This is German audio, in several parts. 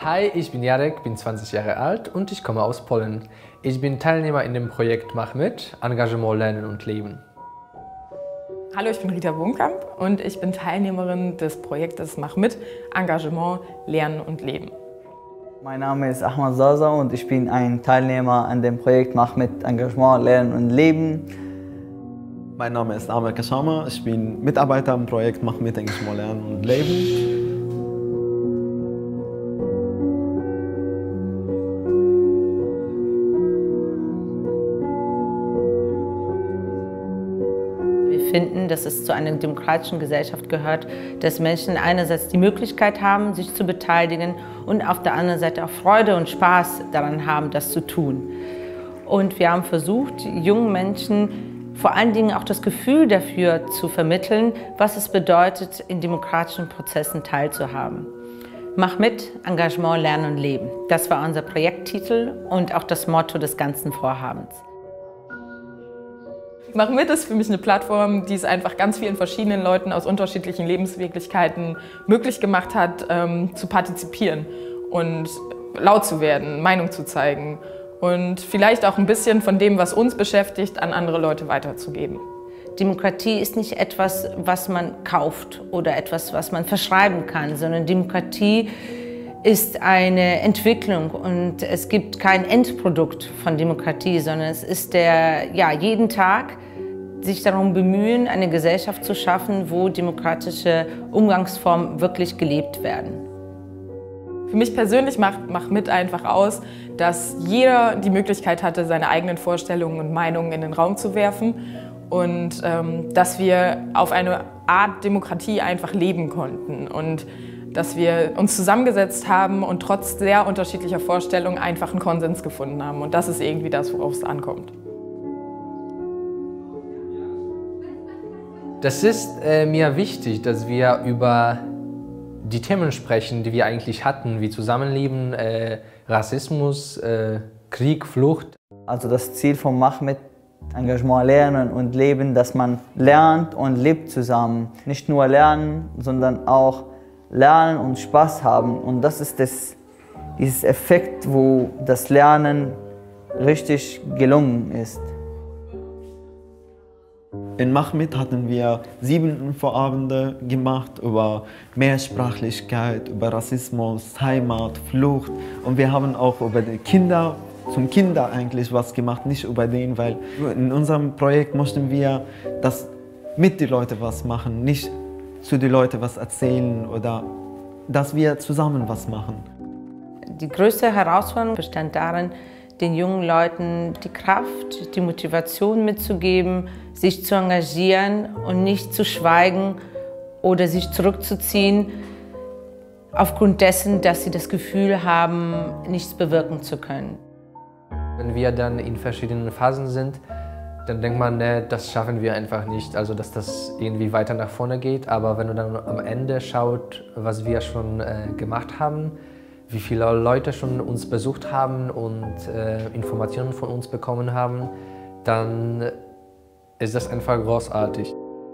Hi, ich bin Jarek, bin 20 Jahre alt und ich komme aus Polen. Ich bin Teilnehmer in dem Projekt Mach mit, Engagement Lernen und Leben. Hallo, ich bin Rita Bohnkamp und ich bin Teilnehmerin des Projektes Mach mit, Engagement Lernen und Leben. Mein Name ist Ahmad Zaza und ich bin ein Teilnehmer an dem Projekt Mach mit, Engagement Lernen und Leben. Mein Name ist Amir Kashama, ich bin Mitarbeiter im Projekt Mach mit, Engagement Lernen und Leben. Wir finden, dass es zu einer demokratischen Gesellschaft gehört, dass Menschen einerseits die Möglichkeit haben, sich zu beteiligen und auf der anderen Seite auch Freude und Spaß daran haben, das zu tun. Und wir haben versucht, jungen Menschen vor allen Dingen auch das Gefühl dafür zu vermitteln, was es bedeutet, in demokratischen Prozessen teilzuhaben. Mach mit, Engagement, Lernen und Leben. Das war unser Projekttitel und auch das Motto des ganzen Vorhabens. Mach mit ist für mich eine Plattform, die es einfach ganz vielen verschiedenen Leuten aus unterschiedlichen Lebenswirklichkeiten möglich gemacht hat, zu partizipieren und laut zu werden, Meinung zu zeigen und vielleicht auch ein bisschen von dem, was uns beschäftigt, an andere Leute weiterzugeben. Demokratie ist nicht etwas, was man kauft oder etwas, was man verschreiben kann, sondern Demokratie ist eine Entwicklung und es gibt kein Endprodukt von Demokratie, sondern es ist jeden Tag sich darum bemühen, eine Gesellschaft zu schaffen, wo demokratische Umgangsformen wirklich gelebt werden. Für mich persönlich macht mit einfach aus, dass jeder die Möglichkeit hatte, seine eigenen Vorstellungen und Meinungen in den Raum zu werfen und dass wir auf eine Art Demokratie einfach leben konnten und dass wir uns zusammengesetzt haben und trotz sehr unterschiedlicher Vorstellungen einfach einen Konsens gefunden haben. Und das ist irgendwie das, worauf es ankommt. Das ist mir wichtig, dass wir über die Themen sprechen, die wir eigentlich hatten, wie Zusammenleben, Rassismus, Krieg, Flucht. Also das Ziel von Mach mit, Engagement Lernen und Leben, dass man lernt und lebt zusammen. Nicht nur lernen, sondern auch lernen und Spaß haben. Und das ist dieses Effekt, wo das Lernen richtig gelungen ist. In Mach mit hatten wir 7 Vorabende gemacht über Mehrsprachlichkeit, über Rassismus, Heimat, Flucht. Und wir haben auch über die Kinder, zum Kinder eigentlich was gemacht, nicht über den, weil in unserem Projekt möchten wir, dass mit den Leuten was machen, nicht zu den Leuten was erzählen oder dass wir zusammen was machen. Die größte Herausforderung bestand darin, den jungen Leuten die Kraft, die Motivation mitzugeben, sich zu engagieren und nicht zu schweigen oder sich zurückzuziehen, aufgrund dessen, dass sie das Gefühl haben, nichts bewirken zu können. Wenn wir dann in verschiedenen Phasen sind, dann denkt man, ne, das schaffen wir einfach nicht, also dass das irgendwie weiter nach vorne geht. Aber wenn du dann am Ende schaut, was wir schon gemacht haben, wie viele Leute schon uns besucht haben und Informationen von uns bekommen haben, dann ist das einfach großartig.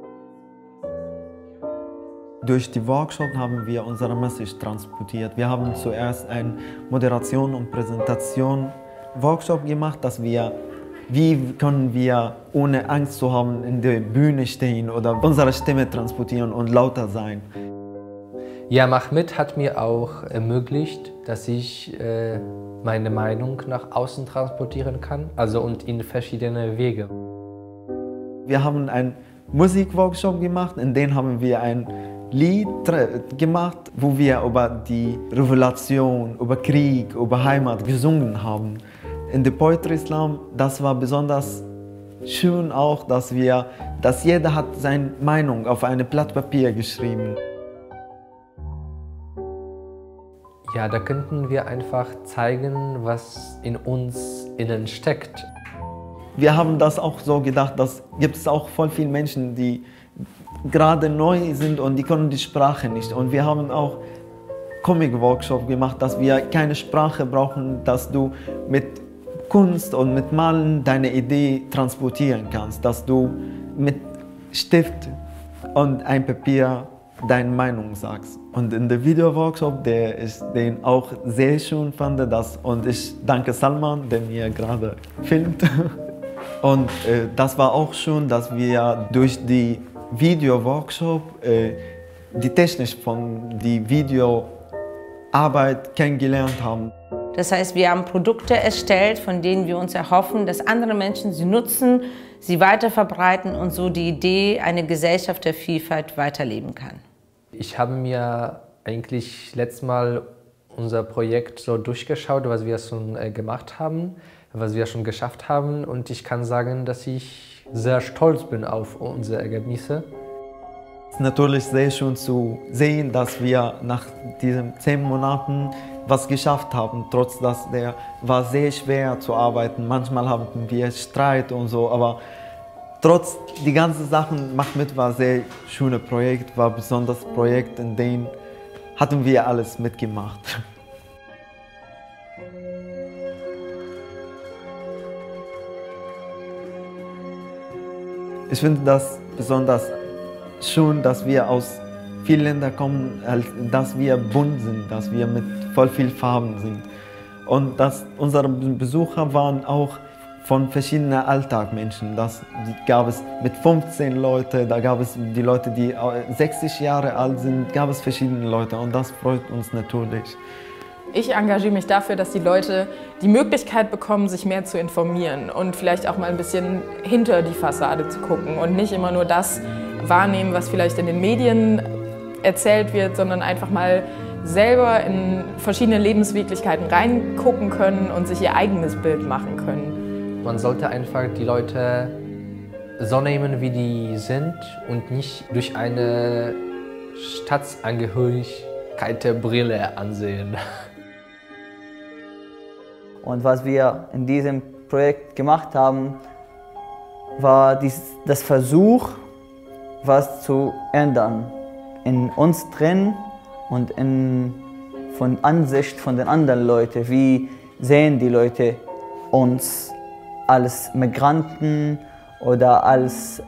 Durch die Workshops haben wir unsere Message transportiert. Wir haben zuerst einen Moderation- und Präsentation-Workshop gemacht, dass wir wie können wir, ohne Angst zu haben, in der Bühne stehen oder unsere Stimme transportieren und lauter sein? Ja, Mach mit hat mir auch ermöglicht, dass ich meine Meinung nach außen transportieren kann, also und in verschiedene Wege. Wir haben einen Musikworkshop gemacht, in dem haben wir ein Lied gemacht, wo wir über die Revolution, über Krieg, über Heimat gesungen haben. In der Poetry Slam, das war besonders schön auch, dass jeder hat seine Meinung auf ein Blatt Papier geschrieben. Ja, da könnten wir einfach zeigen, was in uns innen steckt. Wir haben das auch so gedacht, dass gibt es auch voll viele Menschen, die gerade neu sind und die können die Sprache nicht. Und wir haben auch Comic-Workshop gemacht, dass wir keine Sprache brauchen, dass du mit Kunst und mit Malen deine Idee transportieren kannst, dass du mit Stift und ein Papier deine Meinung sagst. Und in der Videoworkshop, der ich den auch sehr schön fand, und ich danke Salman, der mir gerade filmt. Und das war auch schön, dass wir durch die Videoworkshop die Technik von der Videoarbeit kennengelernt haben. Das heißt, wir haben Produkte erstellt, von denen wir uns erhoffen, dass andere Menschen sie nutzen, sie weiterverbreiten und so die Idee, eine Gesellschaft der Vielfalt weiterleben kann. Ich habe mir eigentlich letztes Mal unser Projekt so durchgeschaut, was wir schon gemacht haben, was wir schon geschafft haben, und ich kann sagen, dass ich sehr stolz bin auf unsere Ergebnisse. Es ist natürlich sehr schön zu sehen, dass wir nach diesen 10 Monaten was geschafft haben, trotz dass der war sehr schwer zu arbeiten. Manchmal hatten wir Streit und so, aber trotz die ganzen Sachen macht mit, war ein sehr schönes Projekt, war ein besonderes Projekt, in dem hatten wir alles mitgemacht. Ich finde das besonders schön, dass wir aus vielen Ländern kommen, dass wir bunt sind, dass wir mit voll viel Farben sind. Und dass unsere Besucher waren auch von verschiedenen Alltagmenschen. Das gab es mit 15 Leuten, da gab es die Leute, die 60 Jahre alt sind, gab es verschiedene Leute, und das freut uns natürlich. Ich engagiere mich dafür, dass die Leute die Möglichkeit bekommen, sich mehr zu informieren und vielleicht auch mal ein bisschen hinter die Fassade zu gucken und nicht immer nur das wahrnehmen, was vielleicht in den Medien erzählt wird, sondern einfach mal selber in verschiedene Lebenswirklichkeiten reingucken können und sich ihr eigenes Bild machen können. Man sollte einfach die Leute so nehmen, wie die sind, und nicht durch eine Staatsangehörigkeit der Brille ansehen. Und was wir in diesem Projekt gemacht haben, war das Versuch, was zu ändern. In uns drin und von Ansicht von den anderen Leuten. Wie sehen die Leute uns als Migranten oder als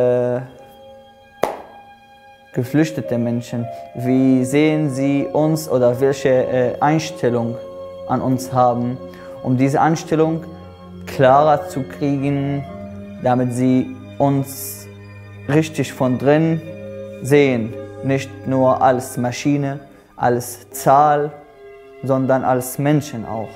geflüchtete Menschen? Wie sehen sie uns oder welche Einstellung an uns haben? Um diese Einstellung klarer zu kriegen, damit sie uns richtig von drin sehen. Nicht nur als Maschine, als Zahl, sondern als Menschen auch.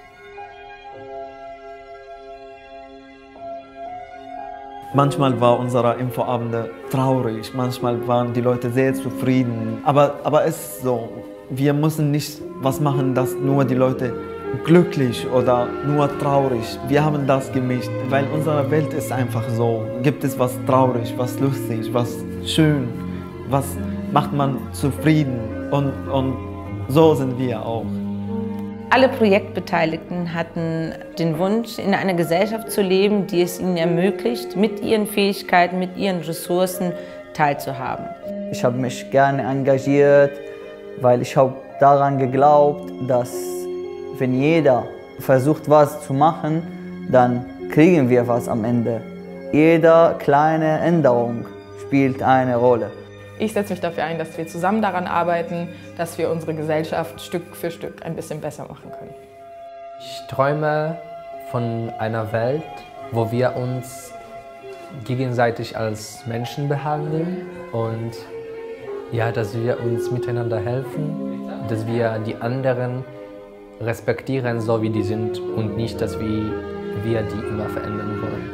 Manchmal war unsere Infoabende traurig, manchmal waren die Leute sehr zufrieden. Aber es ist so, wir müssen nicht was machen, dass nur die Leute glücklich oder nur traurig. Wir haben das gemischt, weil unsere Welt ist einfach so. Gibt es was traurig, was lustig, was schön, was macht man zufrieden, und so sind wir auch. Alle Projektbeteiligten hatten den Wunsch, in einer Gesellschaft zu leben, die es ihnen ermöglicht, mit ihren Fähigkeiten, mit ihren Ressourcen teilzuhaben. Ich habe mich gerne engagiert, weil ich habe daran geglaubt, dass wenn jeder versucht, was zu machen, dann kriegen wir was am Ende. Jede kleine Änderung spielt eine Rolle. Ich setze mich dafür ein, dass wir zusammen daran arbeiten, dass wir unsere Gesellschaft Stück für Stück ein bisschen besser machen können. Ich träume von einer Welt, wo wir uns gegenseitig als Menschen behandeln und ja, dass wir uns miteinander helfen, dass wir die anderen respektieren, so wie die sind, und nicht, dass wir die immer verändern wollen.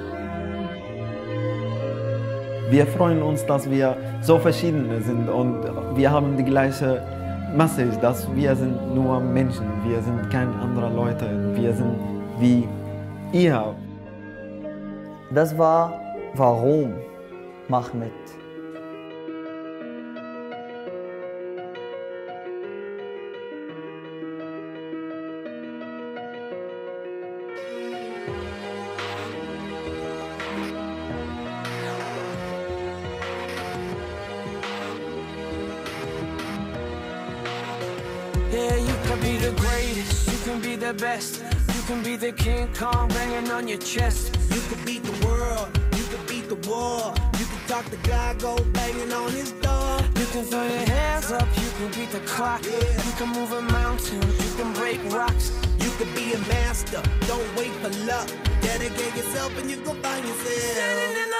Wir freuen uns, dass wir so verschiedene sind, und wir haben die gleiche Message, dass wir sind nur Menschen, wir sind keine anderen Leute, wir sind wie ihr. Das war warum mach mit. Yeah, you can be the greatest, you can be the best, you can be the King Kong banging on your chest. You can beat the world, you can beat the war, you can talk to God, go banging on his door. You can throw your hands up, you can beat the clock. You can move a mountain, you can break rocks. You could be a master, don't wait for luck. Dedicate yourself and you gon' find yourself. Standing in the